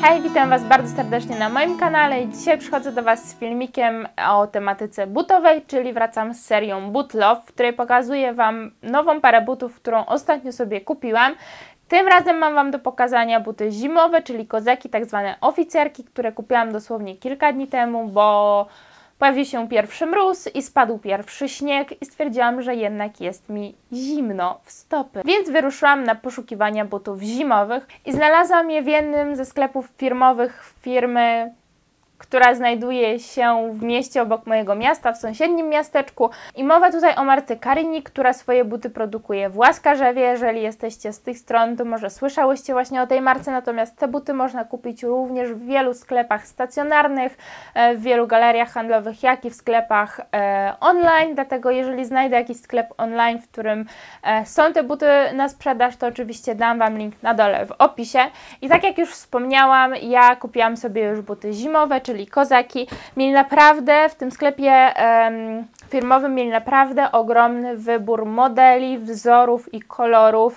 Hej, witam Was bardzo serdecznie na moim kanale i dzisiaj przychodzę do Was z filmikiem o tematyce butowej, czyli wracam z serią Boot Love, w której pokazuję Wam nową parę butów, którą ostatnio sobie kupiłam. Tym razem mam Wam do pokazania buty zimowe, czyli kozaki, tak zwane oficerki, które kupiłam dosłownie kilka dni temu, bo pojawił się pierwszy mróz i spadł pierwszy śnieg i stwierdziłam, że jednak jest mi zimno w stopy. Więc wyruszyłam na poszukiwania butów zimowych i znalazłam je w jednym ze sklepów firmowych firmy, która znajduje się w mieście obok mojego miasta, w sąsiednim miasteczku. I mowa tutaj o marce Carini, która swoje buty produkuje w Łaskarzewie. Jeżeli jesteście z tych stron, to może słyszałyście właśnie o tej marce, natomiast te buty można kupić również w wielu sklepach stacjonarnych, w wielu galeriach handlowych, jak i w sklepach online. Dlatego jeżeli znajdę jakiś sklep online, w którym są te buty na sprzedaż, to oczywiście dam Wam link na dole w opisie. I tak jak już wspomniałam, ja kupiłam sobie już buty zimowe, czyli kozaki. Mieli naprawdę w tym sklepie firmowym mieli naprawdę ogromny wybór modeli, wzorów i kolorów.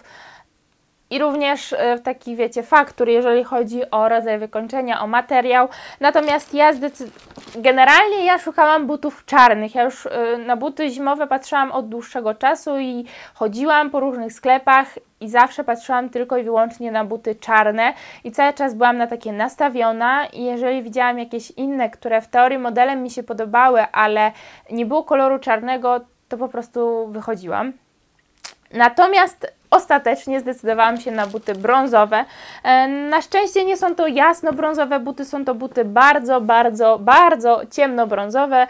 I również taki, wiecie, faktur, jeżeli chodzi o rodzaj wykończenia, o materiał. Natomiast ja generalnie ja szukałam butów czarnych. Ja już na buty zimowe patrzyłam od dłuższego czasu i chodziłam po różnych sklepach i zawsze patrzyłam tylko i wyłącznie na buty czarne i cały czas byłam na takie nastawiona i jeżeli widziałam jakieś inne, które w teorii modelem mi się podobały, ale nie było koloru czarnego, to po prostu wychodziłam. Natomiast ostatecznie zdecydowałam się na buty brązowe. Na szczęście nie są to jasno-brązowe buty, są to buty bardzo ciemno-brązowe.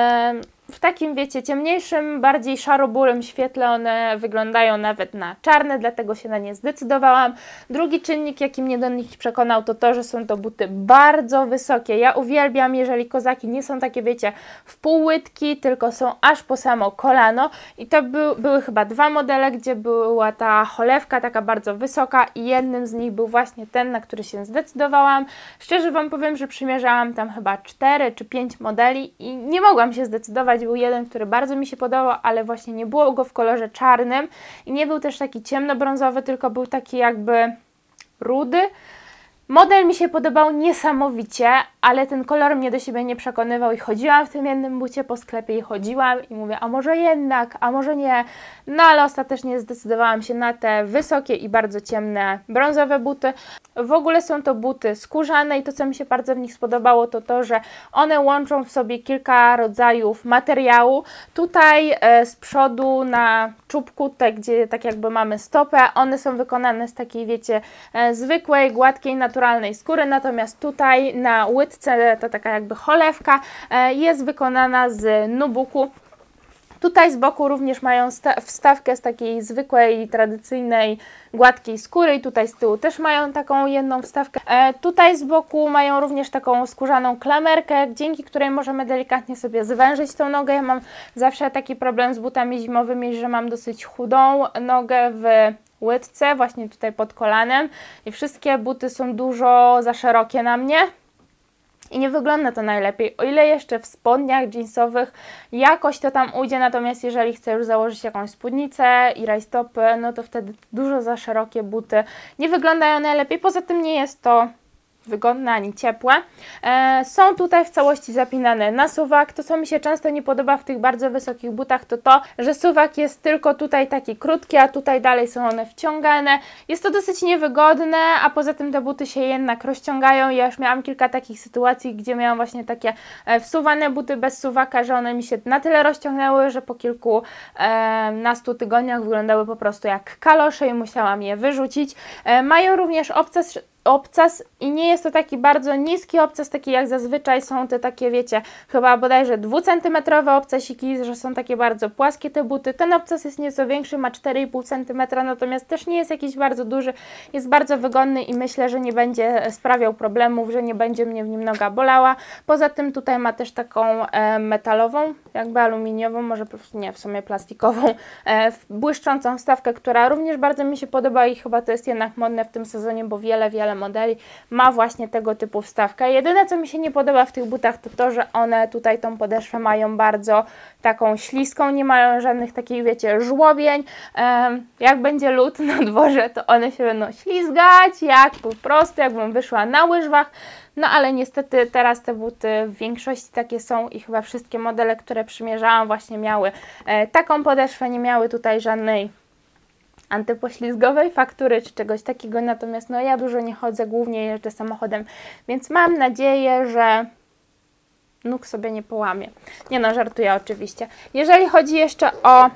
W takim, wiecie, ciemniejszym, bardziej szaro-burym świetle one wyglądają nawet na czarne, dlatego się na nie zdecydowałam. Drugi czynnik, jaki mnie do nich przekonał, to to, że są to buty bardzo wysokie. Ja uwielbiam, jeżeli kozaki nie są takie, wiecie, w pół łydki, tylko są aż po samo kolano. I to były chyba dwa modele, gdzie była ta cholewka taka bardzo wysoka i jednym z nich był właśnie ten, na który się zdecydowałam. Szczerze Wam powiem, że przymierzałam tam chyba 4 czy 5 modeli i nie mogłam się zdecydować. Był jeden, który bardzo mi się podobał, ale właśnie nie było go w kolorze czarnym i nie był też taki ciemnobrązowy, tylko był taki jakby rudy. Model mi się podobał niesamowicie, ale ten kolor mnie do siebie nie przekonywał i chodziłam w tym jednym bucie po sklepie i chodziłam i mówię, a może jednak, a może nie. No ale ostatecznie zdecydowałam się na te wysokie i bardzo ciemne brązowe buty. W ogóle są to buty skórzane i to, co mi się bardzo w nich spodobało, to to, że one łączą w sobie kilka rodzajów materiału. Tutaj z przodu na czubku, tutaj gdzie tak jakby mamy stopę, one są wykonane z takiej, wiecie, zwykłej, gładkiej, naturalnej skóry, natomiast tutaj na łydce ta taka jakby cholewka jest wykonana z nubuku. Tutaj z boku również mają wstawkę z takiej zwykłej, tradycyjnej, gładkiej skóry i tutaj z tyłu też mają taką jedną wstawkę. Tutaj z boku mają również taką skórzaną klamerkę, dzięki której możemy delikatnie sobie zwężyć tą nogę. Ja mam zawsze taki problem z butami zimowymi, że mam dosyć chudą nogę w łydce, właśnie tutaj pod kolanem i wszystkie buty są dużo za szerokie na mnie. I nie wygląda to najlepiej, o ile jeszcze w spodniach jeansowych jakoś to tam ujdzie, natomiast jeżeli chcę już założyć jakąś spódnicę i rajstopy, no to wtedy dużo za szerokie buty nie wyglądają najlepiej, poza tym nie jest to wygodne ani ciepłe. Są tutaj w całości zapinane na suwak. To, co mi się często nie podoba w tych bardzo wysokich butach, to to, że suwak jest tylko tutaj taki krótki, a tutaj dalej są one wciągane. Jest to dosyć niewygodne, a poza tym te buty się jednak rozciągają. Ja już miałam kilka takich sytuacji, gdzie miałam właśnie takie wsuwane buty bez suwaka, że one mi się na tyle rozciągnęły, że po kilkunastu tygodniach wyglądały po prostu jak kalosze i musiałam je wyrzucić. Mają również obcas i nie jest to taki bardzo niski obcas, taki jak zazwyczaj są te takie, wiecie, chyba bodajże 2-centymetrowe obcasiki, że są takie bardzo płaskie te buty. Ten obcas jest nieco większy, ma 4,5 cm, natomiast też nie jest jakiś bardzo duży, jest bardzo wygodny i myślę, że nie będzie sprawiał problemów, że nie będzie mnie w nim noga bolała. Poza tym tutaj ma też taką metalową, jakby aluminiową, może nie, w sumie plastikową, błyszczącą wstawkę, która również bardzo mi się podoba i chyba to jest jednak modne w tym sezonie, bo wiele wiele modeli ma właśnie tego typu wstawkę. Jedyne, co mi się nie podoba w tych butach, to to, że one tutaj tą podeszwę mają bardzo taką śliską, nie mają żadnych takich, wiecie, żłobień. Jak będzie lód na dworze, to one się będą ślizgać, jak po prostu, jakbym wyszła na łyżwach. No ale niestety teraz te buty w większości takie są i chyba wszystkie modele, które przymierzałam, właśnie miały taką podeszwę, nie miały tutaj żadnej antypoślizgowej faktury czy czegoś takiego, natomiast no ja dużo nie chodzę, głównie jeżdżę samochodem, więc mam nadzieję, że nóg sobie nie połamie. Nie no, żartuję oczywiście. Jeżeli chodzi jeszcze o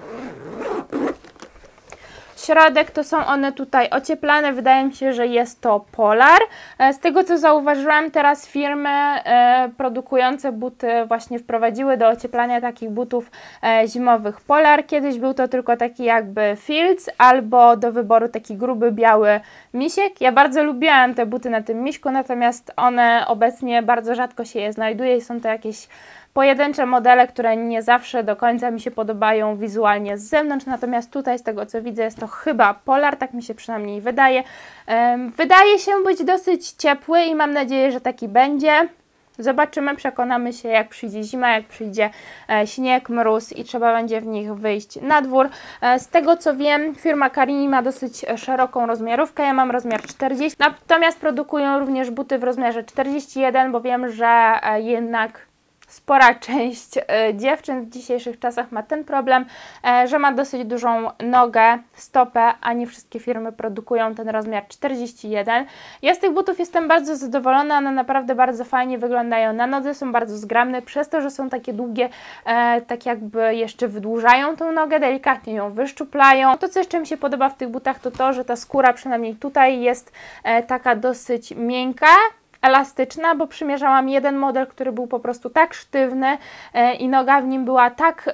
środek, to są one tutaj ocieplane, wydaje mi się, że jest to Polar. Z tego co zauważyłam, teraz firmy produkujące buty właśnie wprowadziły do ocieplania takich butów zimowych Polar. Kiedyś był to tylko taki jakby Fields albo do wyboru taki gruby biały misiek. Ja bardzo lubiłam te buty na tym miśku, natomiast one obecnie bardzo rzadko się je znajduje i są to jakieś pojedyncze modele, które nie zawsze do końca mi się podobają wizualnie z zewnątrz, natomiast tutaj z tego co widzę jest to chyba Polar, tak mi się przynajmniej wydaje. Wydaje się być dosyć ciepły i mam nadzieję, że taki będzie. Zobaczymy, przekonamy się jak przyjdzie zima, jak przyjdzie śnieg, mróz i trzeba będzie w nich wyjść na dwór. Z tego co wiem, firma Carini ma dosyć szeroką rozmiarówkę, ja mam rozmiar 40, natomiast produkują również buty w rozmiarze 41, bo wiem, że jednak spora część dziewczyn w dzisiejszych czasach ma ten problem, że ma dosyć dużą nogę, stopę, a nie wszystkie firmy produkują ten rozmiar 41. Ja z tych butów jestem bardzo zadowolona, one naprawdę bardzo fajnie wyglądają na nodze, są bardzo zgrabne, przez to, że są takie długie, tak jakby jeszcze wydłużają tą nogę, delikatnie ją wyszczuplają. To, co jeszcze mi się podoba w tych butach, to to, że ta skóra przynajmniej tutaj jest taka dosyć miękka, elastyczna, bo przymierzałam jeden model, który był po prostu tak sztywny i noga w nim była tak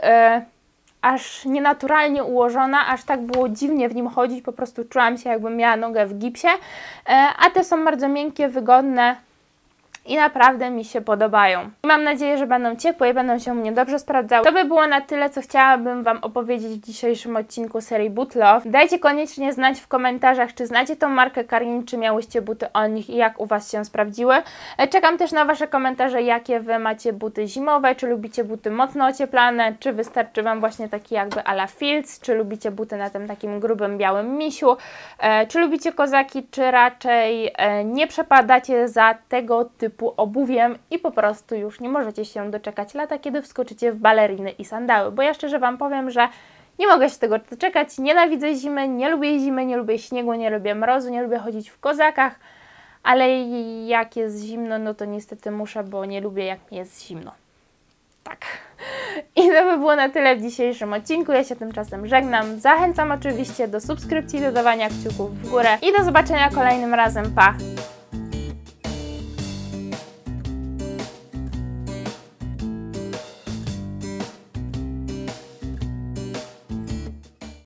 aż nienaturalnie ułożona, aż tak było dziwnie w nim chodzić, po prostu czułam się jakbym miała nogę w gipsie, a te są bardzo miękkie, wygodne i naprawdę mi się podobają. I mam nadzieję, że będą ciepłe i będą się u mnie dobrze sprawdzały. To by było na tyle, co chciałabym Wam opowiedzieć w dzisiejszym odcinku serii Boot Love. Dajcie koniecznie znać w komentarzach, czy znacie tą markę Carini, czy miałyście buty o nich i jak u Was się sprawdziły. Czekam też na Wasze komentarze, jakie Wy macie buty zimowe, czy lubicie buty mocno ocieplane, czy wystarczy Wam właśnie taki jakby à la Fields, czy lubicie buty na tym takim grubym, białym misiu, czy lubicie kozaki, czy raczej nie przepadacie za tego typu obuwiem i po prostu już nie możecie się doczekać lata, kiedy wskoczycie w baleriny i sandały, bo ja szczerze Wam powiem, że nie mogę się tego doczekać, nienawidzę zimy, nie lubię śniegu, nie lubię mrozu, nie lubię chodzić w kozakach, ale jak jest zimno, no to niestety muszę, bo nie lubię jak mi jest zimno. Tak. I to by było na tyle w dzisiejszym odcinku. Ja się tymczasem żegnam. Zachęcam oczywiście do subskrypcji, do dawania kciuków w górę i do zobaczenia kolejnym razem. Pa!